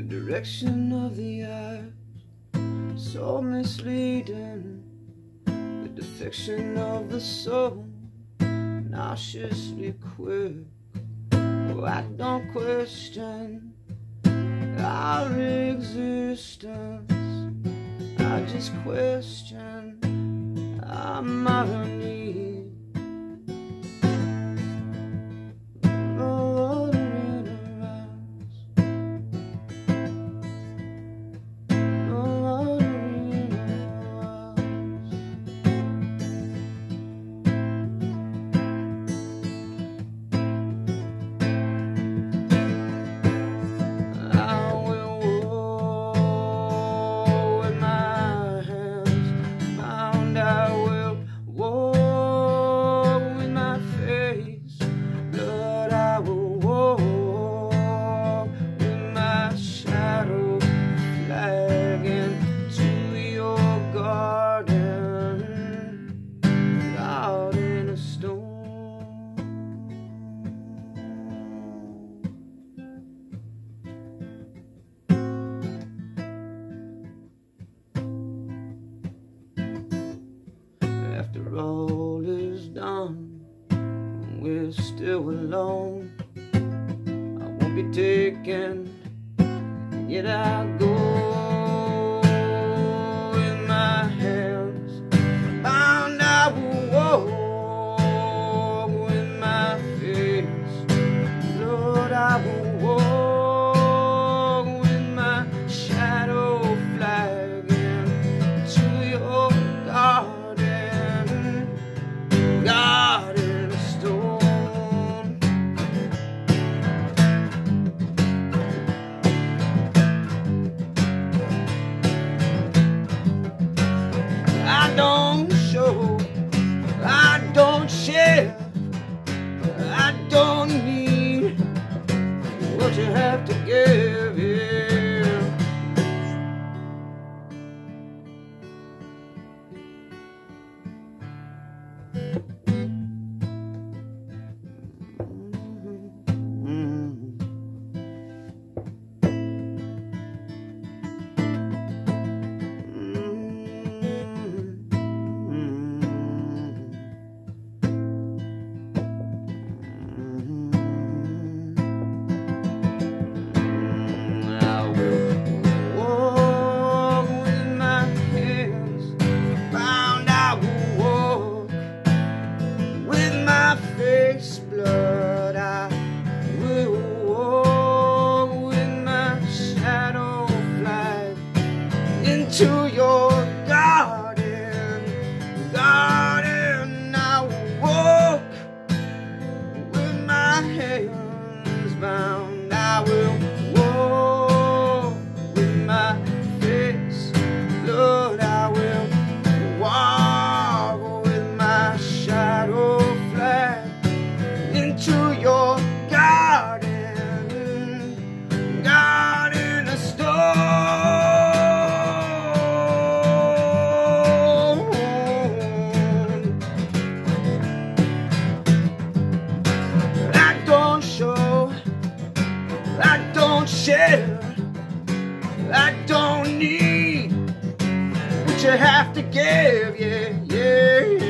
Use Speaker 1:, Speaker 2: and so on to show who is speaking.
Speaker 1: direction of the eye, so misleading. The defection of the soul, nauseously quick. Oh, I don't question our existence, I just question our irony. After all is done, we're still alone. I won't be taken, yet I go in my hands. Bound I will walk with my face. Lord, I will walk with my shadow flag into your garden. God in a storm. I don't show, I don't share, I don't need what you have to give here. Blood, I will walk with my shadow flag into your garden. Garden, I will walk with my hands bound. I will walk with my face. Blood, I will walk with my shadow flag into your garden, God in a storm. I don't show, I don't share, I don't need what you have to give, yeah, yeah.